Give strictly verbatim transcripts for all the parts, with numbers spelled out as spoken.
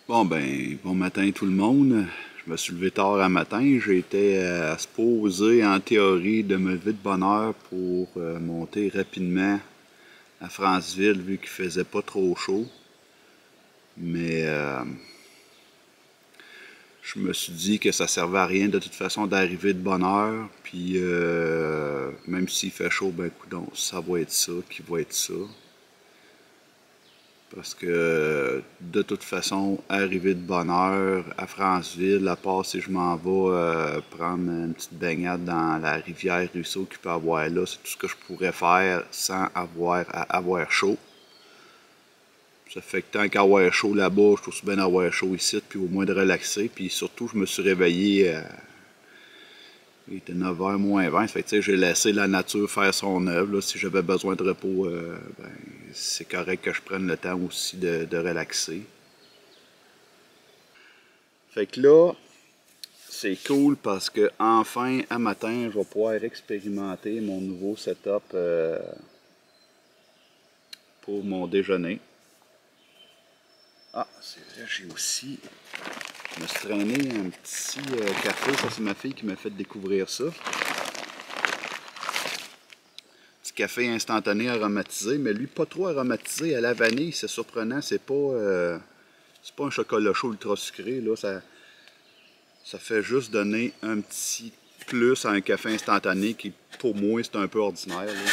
Bon ben, bon matin tout le monde. Je me suis levé tard à matin. J'étais à se poser en théorie de me lever de bonne heure pour euh, monter rapidement à Franceville vu qu'il faisait pas trop chaud. Mais euh, je me suis dit que ça servait à rien de toute façon d'arriver de bonne heure. Puis euh, même s'il fait chaud, ben coudonc, ça va être ça qui va être ça. Parce que de toute façon, arriver de bonne heure à Franceville, à part si je m'en vais euh, prendre une petite baignade dans la rivière ruisseau qu'il peut avoir là, c'est tout ce que je pourrais faire sans avoir à avoir chaud. Ça fait que tant qu'avoir chaud là-bas, je trouve aussi bien d'avoir chaud ici, puis au moins de relaxer. Puis surtout, je me suis réveillé, euh, il était neuf heures moins vingt, ça fait que j'ai laissé la nature faire son œuvre. Là. Si j'avais besoin de repos, euh, ben, c'est correct que je prenne le temps aussi de, de relaxer. Fait que là, c'est cool parce que enfin, à matin, je vais pouvoir expérimenter mon nouveau setup euh, pour mon déjeuner. Ah, c'est vrai, j'ai aussi... Je me suis traîné un petit euh, café. Ça, c'est ma fille qui m'a fait découvrir ça. Petit café instantané aromatisé, mais lui, pas trop aromatisé à la vanille. C'est surprenant. C'est pas, euh, c'est pas un chocolat chaud ultra sucré. Là, ça, ça fait juste donner un petit plus à un café instantané qui, pour moi, c'est un peu ordinaire. Là.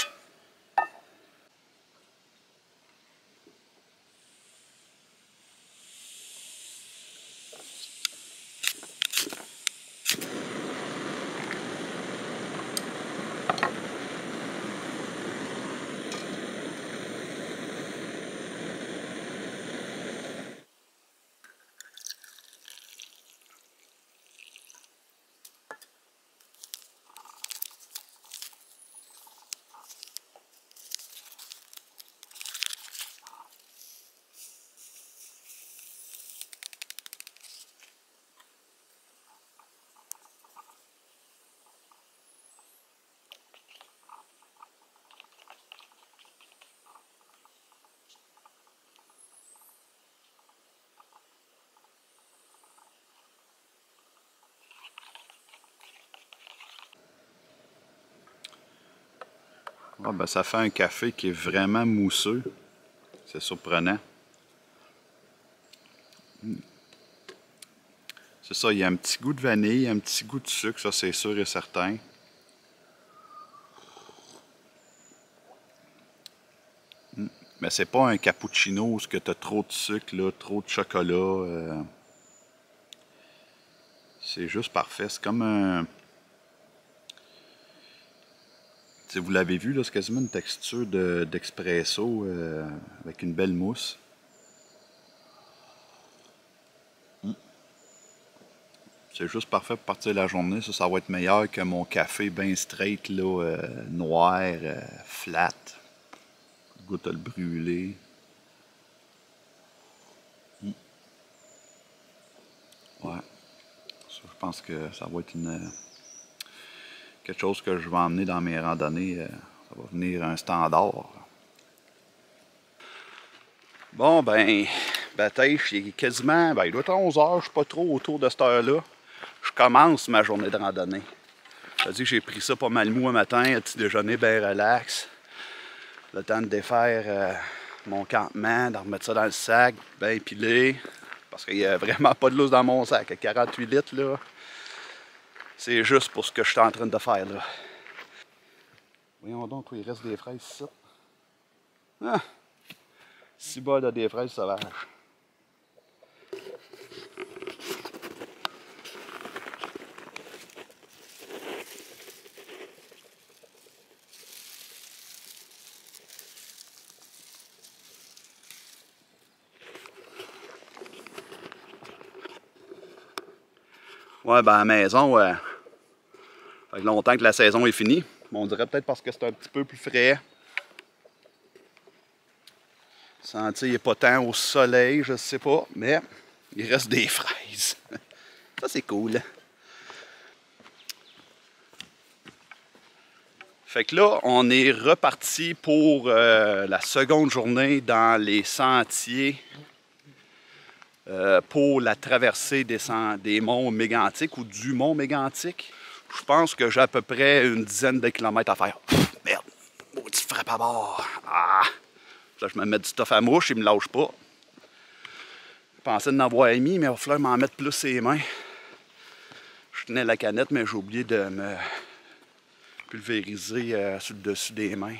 Ah, ben, ça fait un café qui est vraiment mousseux. C'est surprenant. C'est ça, il y a un petit goût de vanille, un petit goût de sucre, ça c'est sûr et certain. Mais c'est pas un cappuccino où tu as trop de sucre, là, trop de chocolat. Euh... C'est juste parfait. C'est comme un... T'sais, vous l'avez vu, c'est quasiment une texture d'expresso euh, avec une belle mousse. Mm. C'est juste parfait pour partir la journée. Ça, ça va être meilleur que mon café bien straight, là, euh, noir, euh, flat. Goûte à le brûler. Mm. Ouais. Ça, je pense que ça va être une, quelque chose que je vais emmener dans mes randonnées. Euh, ça va venir un standard. Bon, ben, bataille, il est quasiment, ben, il doit être onze heures, je suis pas trop autour de cette heure-là. Je commence ma journée de randonnée. Je dis que j'ai pris ça pas mal mou un matin, un petit déjeuner bien relax. Le temps de défaire euh, mon campement, de remettre ça dans le sac, bien pilé. Parce qu'il n'y a vraiment pas de lousse dans mon sac. À quarante-huit litres, là, c'est juste pour ce que je suis en train de faire, là. Voyons donc, il reste des fraises ici. Ah! Si bas de des fraises sauvages. Ouais, ben à la maison, ouais. Ça fait longtemps que la saison est finie. On dirait peut-être parce que c'est un petit peu plus frais. Le sentier n'est pas tant au soleil, je sais pas, mais il reste des fraises. Ça, c'est cool. Fait que là, on est reparti pour euh, la seconde journée dans les sentiers euh, pour la traversée des, des monts mégantiques ou du mont mégantique. Je pense que j'ai à peu près une dizaine de kilomètres à faire. Pff, merde, maudit frappe à bord. Ah! Là, je me mets du stuff à mouche, il me lâche pas. Je pensais en avoir mis, mais il va falloir m'en mettre plus ses mains. Je tenais la canette, mais j'ai oublié de me pulvériser euh, sur le dessus des mains.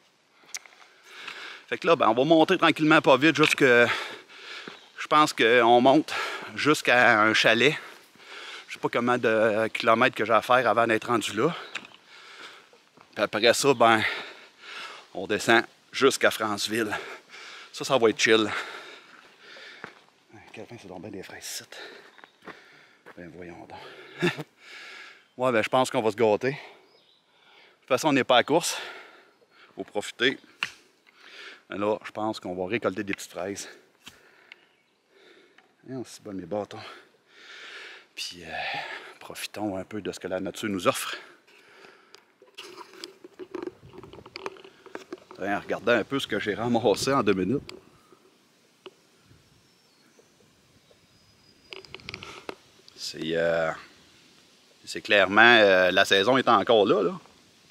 Fait que là, ben, on va monter tranquillement, pas vite, jusque... Je pense qu'on monte jusqu'à un chalet. Je sais pas combien de kilomètres que j'ai à faire avant d'être rendu là. Puis après ça, ben, on descend jusqu'à Franceville. Ça, ça va être chill. Quelqu'un c'est donc bien des fraises ici. Ben voyons donc. Ouais, ben je pense qu'on va se gâter. De toute façon, on n'est pas à la course. Faut profiter. Là, je pense qu'on va récolter des petites fraises. C'est bon mes bâtons. Puis, euh, profitons un peu de ce que la nature nous offre. Regardez un peu ce que j'ai ramassé en deux minutes. C'est euh, c'est clairement... Euh, la saison est encore là, là.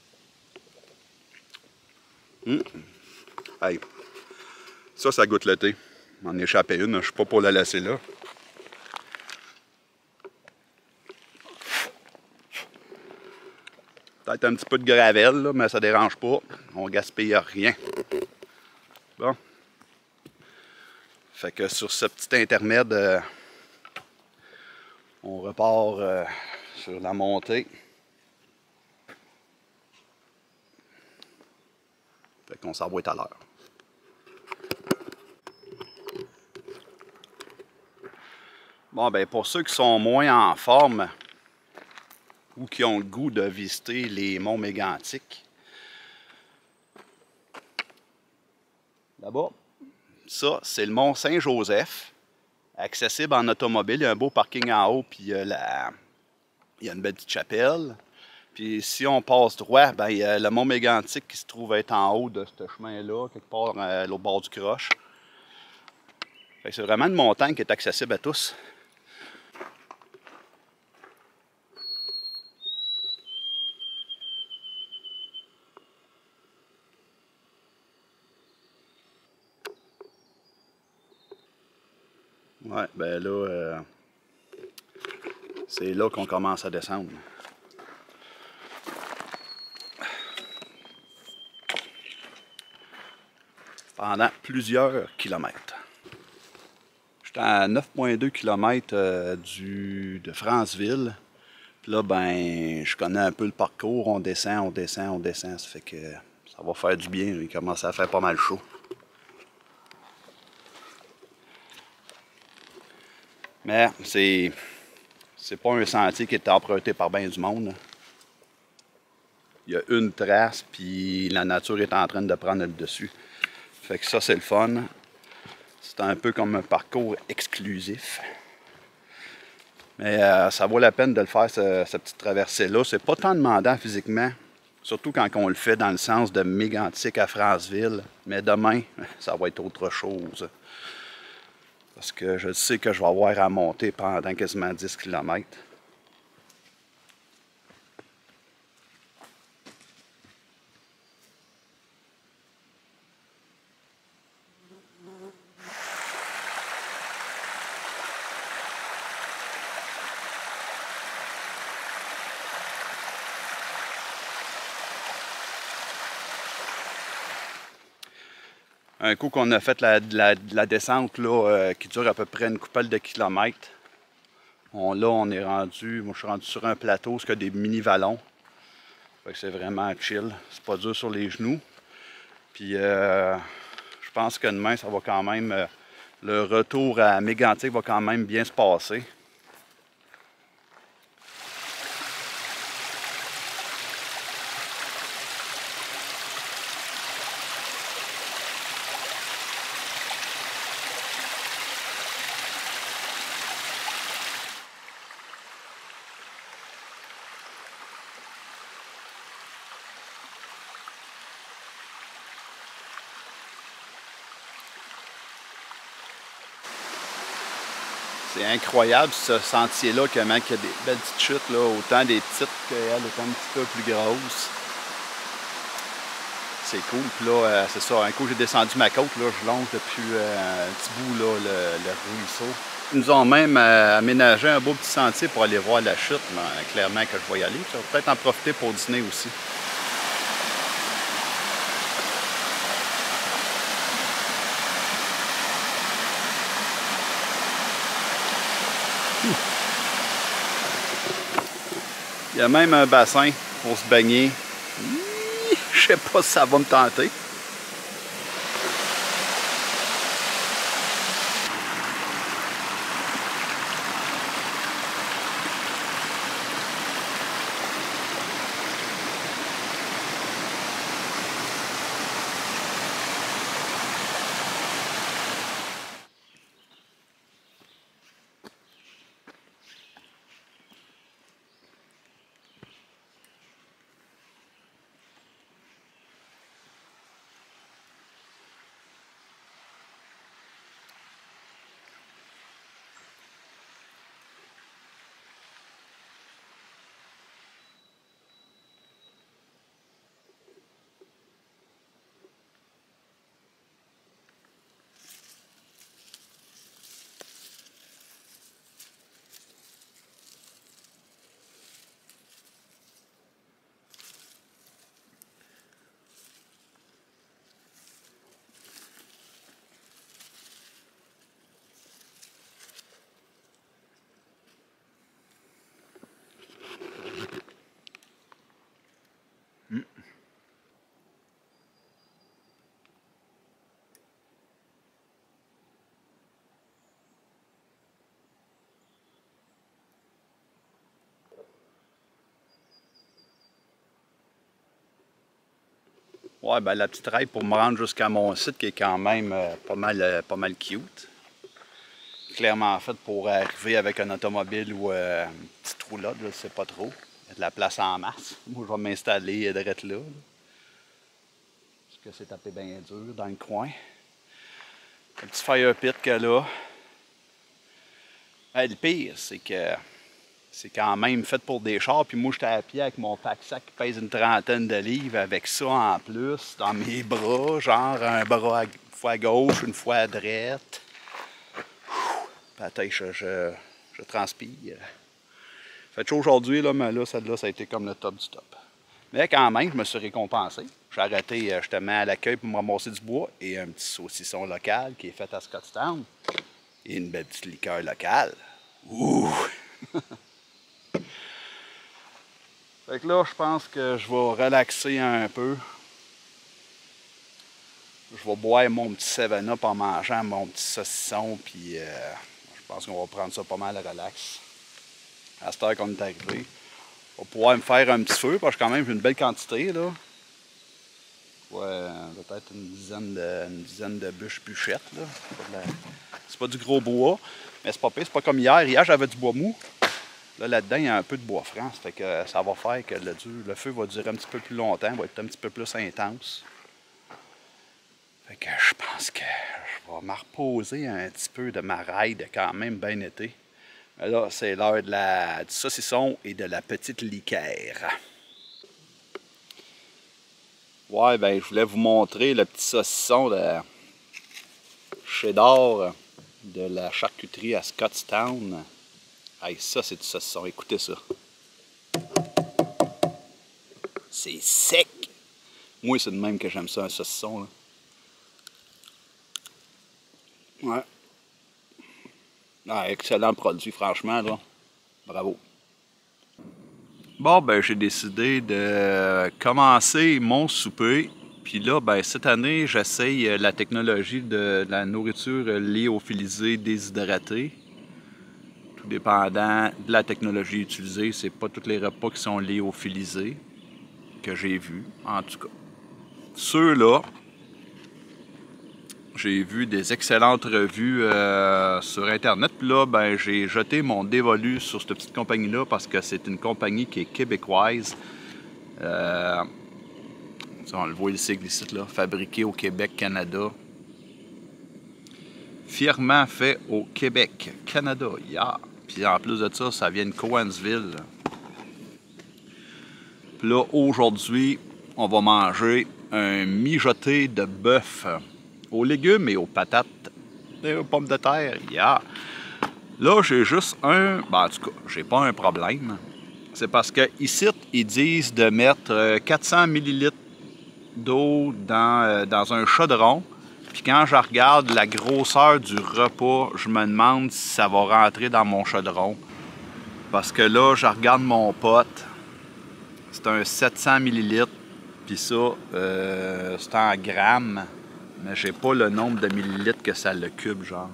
Hum. Hey. Ça, ça goûte l'été. M'en échappé une, je suis pas pour la laisser là. Peut-être un petit peu de gravelle, là, mais ça dérange pas. On gaspille rien. Bon. Fait que sur ce petit intermède, euh, on repart euh, sur la montée. Fait qu'on s'en va tout à l'heure. Bon, ben pour ceux qui sont moins en forme ou qui ont le goût de visiter les monts mégantiques, là-bas, ça, c'est le mont Saint-Joseph, accessible en automobile. Il y a un beau parking en haut, puis il y a, la... il y a une belle petite chapelle. Puis si on passe droit, ben, il y a le mont mégantique qui se trouve être en haut de ce chemin-là, quelque part à l'autre bord du croche. C'est vraiment une montagne qui est accessible à tous. Ouais, ben là, euh, c'est là qu'on commence à descendre. Pendant plusieurs kilomètres. J'étais à neuf virgule deux kilomètres euh, du, de Franceville. Puis là, ben, je connais un peu le parcours. On descend, on descend, on descend. Ça fait que ça va faire du bien. Il commence à faire pas mal chaud. Mais c'est c'est pas un sentier qui est emprunté par bien du monde. Il y a une trace, puis la nature est en train de prendre le dessus. Fait que ça, c'est le fun. C'est un peu comme un parcours exclusif. Mais euh, ça vaut la peine de le faire, ce, cette petite traversée-là. C'est pas tant demandant physiquement, surtout quand on le fait dans le sens de Mégantic à Franceville. Mais demain, ça va être autre chose. Parce que je sais que je vais avoir à monter pendant quasiment dix kilomètres. Un coup qu'on a fait la, la, la descente là, euh, qui dure à peu près une couple de kilomètres, on, là on est rendu, moi je suis rendu sur un plateau, c'est que des mini-vallons. Fait que c'est vraiment chill, c'est pas dur sur les genoux. Puis euh, je pense que demain ça va quand même, euh, le retour à Mégantic va quand même bien se passer. C'est incroyable ce sentier-là, comment il y a des belles petites chutes, là, autant des petites qu'elles, autant un petit peu plus grosses. C'est cool. Puis là, euh, c'est ça, un coup j'ai descendu ma côte, là, je longe depuis euh, un petit bout là, le, le ruisseau. Ils nous ont même euh, aménagé un beau petit sentier pour aller voir la chute, mais clairement que je vais y aller. Je vais peut-être en profiter pour dîner aussi. Il y a même un bassin pour se baigner. Je sais pas si ça va me tenter. Mm. Ouais, ben la petite rail pour me rendre jusqu'à mon site qui est quand même euh, pas mal, euh, pas mal cute. Clairement fait pour arriver avec un automobile ou euh, une petite roulotte, je ne sais pas trop. Il y a de la place en masse. Moi, je vais m'installer direct là, là. Parce que c'est tapé bien dur dans le coin. Un petit fire pit qu'il y a là. Ben, le pire, c'est que c'est quand même fait pour des chars. Puis moi, j'étais à pied avec mon pack-sac qui pèse une trentaine de livres, avec ça en plus, dans mes bras, genre un bras à, une fois à gauche, une fois à droite. Peut-être je, je, je transpire. Fait chaud aujourd'hui, là, mais là, celle-là, ça a été comme le top du top. Mais quand même, je me suis récompensé. J'ai arrêté justement à l'accueil pour me ramasser du bois et un petit saucisson local qui est fait à Scottstown. Et une belle petite liqueur locale. Ouh! Fait que là, je pense que je vais relaxer un peu. Je vais boire mon petit seven up en mangeant mon petit saucisson, puis euh, je pense qu'on va prendre ça pas mal relax. À cette heure qu'on est arrivé. On va pouvoir me faire un petit feu, parce que quand même j'ai une belle quantité, là. Ouais, peut-être une dizaine de, une dizaine de bûches bûchettes, là. C'est pas, pas du gros bois, mais c'est pas pire, c'est pas comme hier. Hier, j'avais du bois mou. Là, là-dedans, il y a un peu de bois franc, ça fait que ça va faire que le, le feu va durer un petit peu plus longtemps, va être un petit peu plus intense. Fait que je pense que je vais me reposer un petit peu de ma ride quand même bien été. Mais là, c'est l'heure de la, du saucisson et de la petite liqueur. Ouais, ben je voulais vous montrer le petit saucisson de cheddar de la charcuterie à Scottstown. Hey, ça, c'est du saucisson. Écoutez ça. C'est sec. Moi, c'est de même que j'aime ça, un saucisson, là. Ouais. Ah, excellent produit, franchement, là. Bravo. Bon, ben, j'ai décidé de commencer mon souper. Puis là, ben, cette année, j'essaye la technologie de la nourriture lyophilisée déshydratée. Tout dépendant de la technologie utilisée, c'est pas tous les repas qui sont lyophilisés, que j'ai vus, en tout cas. Ceux-là, j'ai vu des excellentes revues euh, sur Internet. Puis là, ben, j'ai jeté mon dévolu sur cette petite compagnie-là parce que c'est une compagnie qui est québécoise. Euh, on le voit ici, ici là, fabriquée au Québec, Canada. Fièrement fait au Québec, Canada. Yeah. Puis en plus de ça, ça vient de Cowansville. Puis là, aujourd'hui, on va manger un mijoté de bœuf aux légumes et aux patates et aux pommes de terre. Yeah. Là, j'ai juste un... Ben, en tout cas, j'ai pas un problème. C'est parce que ici, ils disent de mettre quatre cents millilitres d'eau dans, dans un chaudron. Puis quand je regarde la grosseur du repas, je me demande si ça va rentrer dans mon chaudron. Parce que là, je regarde mon pot. C'est un sept cents millilitres. Puis ça, euh, c'est en grammes. Mais j'ai pas le nombre de millilitres que ça le cube, genre.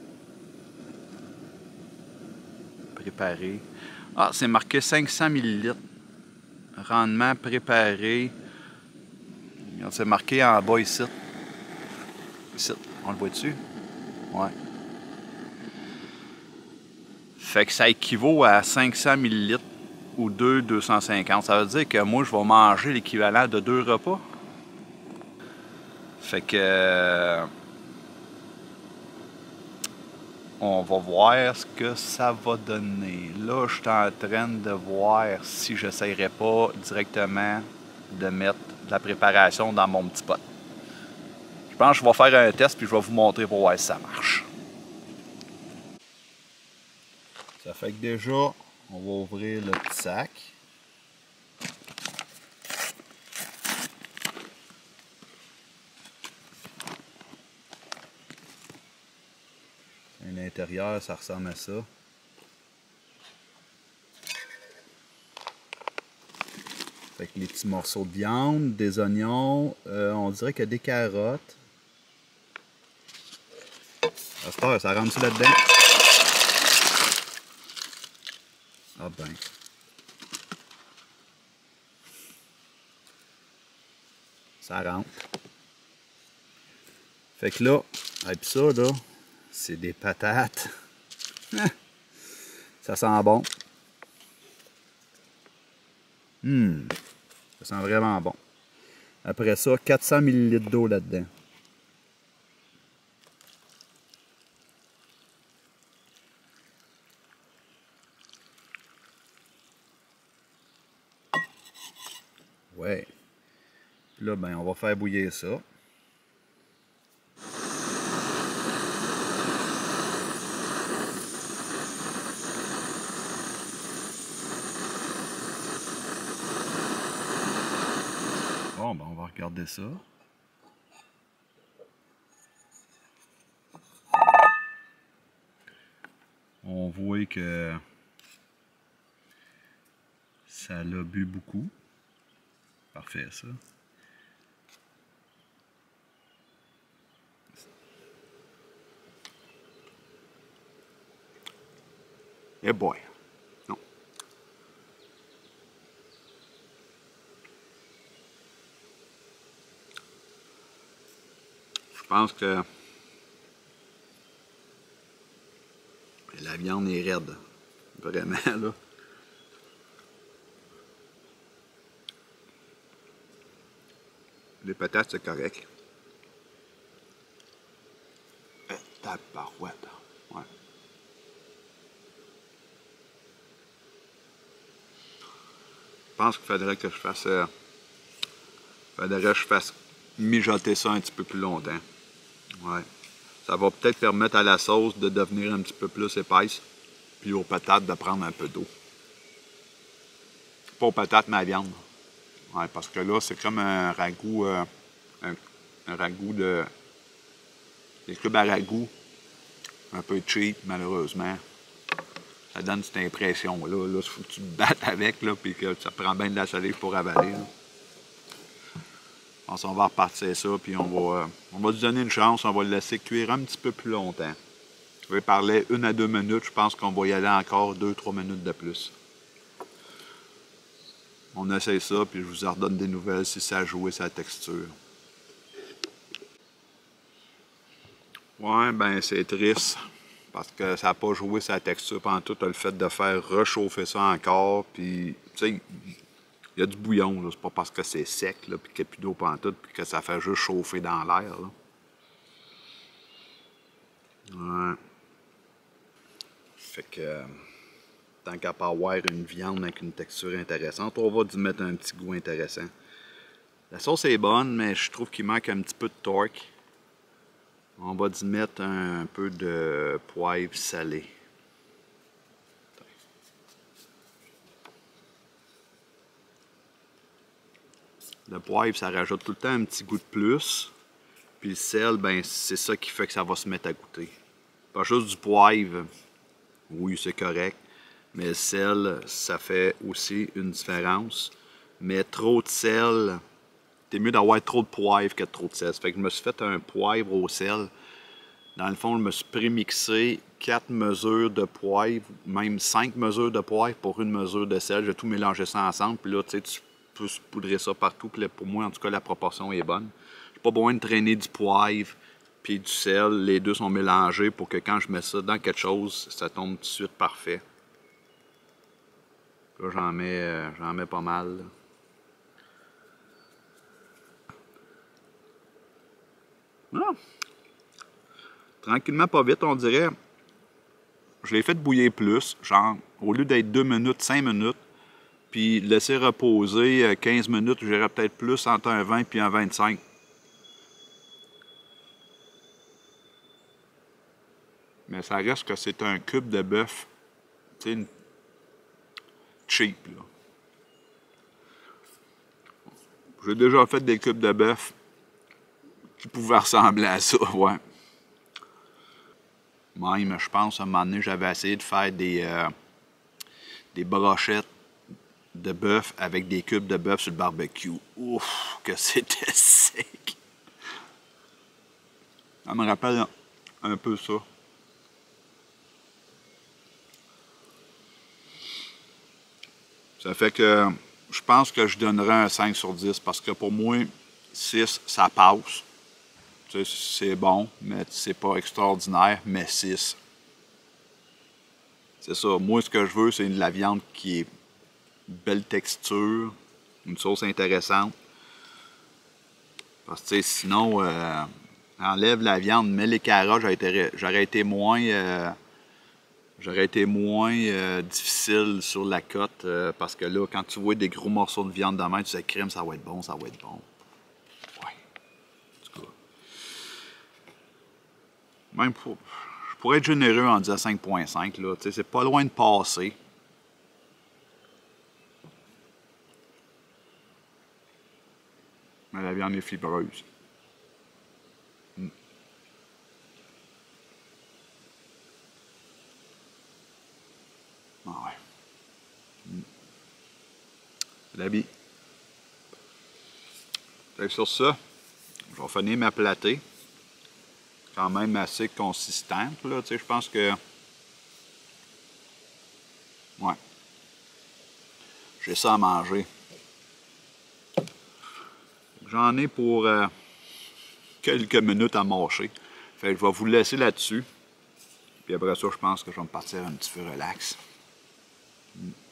Préparé. Ah, c'est marqué cinq cents millilitres. Rendement préparé. C'est marqué en bas ici. Ici. On le voit dessus? Ouais. Fait que ça équivaut à cinq cents millilitres ou deux, deux cent cinquante. Ça veut dire que moi, je vais manger l'équivalent de deux repas. Fait que... Euh, on va voir ce que ça va donner. Là, je suis en train de voir si je n'essayerais pas directement de mettre de la préparation dans mon petit pot. Je pense que je vais faire un test puis je vais vous montrer pour voir si ça marche. Ça fait que déjà, on va ouvrir le petit sac. À l'intérieur, ça ressemble à ça. Fait que les petits morceaux de viande, des oignons, euh, on dirait qu'il y a des carottes. À cette heure, ça rentre-tu là-dedans? Ah ben. Ça rentre. Fait que là, et puis ça là, c'est des patates. Ça sent bon. Hum, ça sent vraiment bon. Après ça, quatre cents millilitres d'eau là-dedans. Ouais. Puis là, ben, on va faire bouillir ça. Bon, ben, on va regarder ça. On voit que ça l'a bu beaucoup. Parfait, ça. Eh boy! Non. Je pense que la viande est raide. Vraiment, là. Les patates, c'est correct. Eh, tabarouette. Ouais. Je pense qu'il faudrait que je fasse... Euh, faudrait que je fasse mijoter ça un petit peu plus longtemps. Ouais. Ça va peut-être permettre à la sauce de devenir un petit peu plus épaisse. Puis aux patates de prendre un peu d'eau. Pas aux patates, mais à la viande. Ouais, parce que là, c'est comme un ragoût... Euh, un, un ragoût de... Des cubes à ragoût. Un peu cheap, malheureusement. Ça donne cette impression-là. Là, il faut que tu te battes avec, là, puis que ça prend bien de la salive pour avaler. Là. Je pense qu'on va repartir ça, puis on va, euh, on va lui donner une chance. On va le laisser cuire un petit peu plus longtemps. Je vais parler une à deux minutes. Je pense qu'on va y aller encore deux, trois minutes de plus. On essaye ça, puis je vous en redonne des nouvelles si ça a joué sa texture. Ouais, ben c'est triste. Parce que ça n'a pas joué sa texture pendant tout le fait de faire réchauffer ça encore. Puis, tu sais, il y a du bouillon. C'est pas parce que c'est sec, là, puis qu'il n'y a plus d'eau pendant tout, puis que ça fait juste chauffer dans l'air. Fait que, euh, tant qu'à pas avoir une viande avec une texture intéressante, on va y mettre un petit goût intéressant. La sauce est bonne, mais je trouve qu'il manque un petit peu de torque. On va y mettre un, un peu de poivre salé. Le poivre, ça rajoute tout le temps un petit goût de plus. Puis le sel, ben c'est ça qui fait que ça va se mettre à goûter. Pas juste du poivre, oui, c'est correct. Mais le sel, ça fait aussi une différence. Mais trop de sel, c'est mieux d'avoir trop de poivre que trop de sel. Ça fait que je me suis fait un poivre au sel. Dans le fond, je me suis prémixé quatre mesures de poivre, même cinq mesures de poivre pour une mesure de sel. J'ai tout mélangé ça ensemble. Puis là, tu sais, tu peux poudrer ça partout. Puis là, pour moi, en tout cas, la proportion est bonne. J'ai pas besoin de traîner du poivre puis du sel. Les deux sont mélangés pour que quand je mets ça dans quelque chose, ça tombe tout de suite parfait. Là, j'en mets, euh, j'en mets pas mal. Là. Ah. Tranquillement, pas vite, on dirait. Je l'ai fait bouillir plus, genre, au lieu d'être deux minutes, cinq minutes, puis laisser reposer quinze minutes, j'irais peut-être plus entre un vingt et un vingt-cinq. Mais ça reste que c'est un cube de bœuf, tu sais, cheap, là. J'ai déjà fait des cubes de bœuf qui pouvaient ressembler à ça, ouais. Même, je pense, à un moment donné, j'avais essayé de faire des, euh, des brochettes de bœuf avec des cubes de bœuf sur le barbecue. Ouf, que c'était sec! Ça me rappelle un peu ça. Ça fait que je pense que je donnerais un cinq sur dix parce que pour moi, six, ça passe. C'est bon, mais c'est pas extraordinaire, mais six. C'est ça. Moi, ce que je veux, c'est de la viande qui est belle texture, une sauce intéressante. Parce que sinon, euh, enlève la viande, mets les carottes, j'aurais été, j'aurais été moins, euh, j'aurais été moins euh, difficile sur la côte. Euh, parce que là, quand tu vois des gros morceaux de viande de main, tu sais, crème, ça va être bon, ça va être bon. Même pour, je pourrais être généreux en disant cinq virgule cinq, là. Tu sais, c'est pas loin de passer. Mais la viande est fibreuse. Mm. Ah ouais. Mm. La vie. Sur ça, je vais finir ma platée. Quand même assez consistante, là, tu sais, je pense que... Ouais. J'ai ça à manger. J'en ai pour euh, quelques minutes à mâcher. Fait que je vais vous laisser là-dessus. Puis après ça, je pense que je vais me partir un petit peu relax. Mm.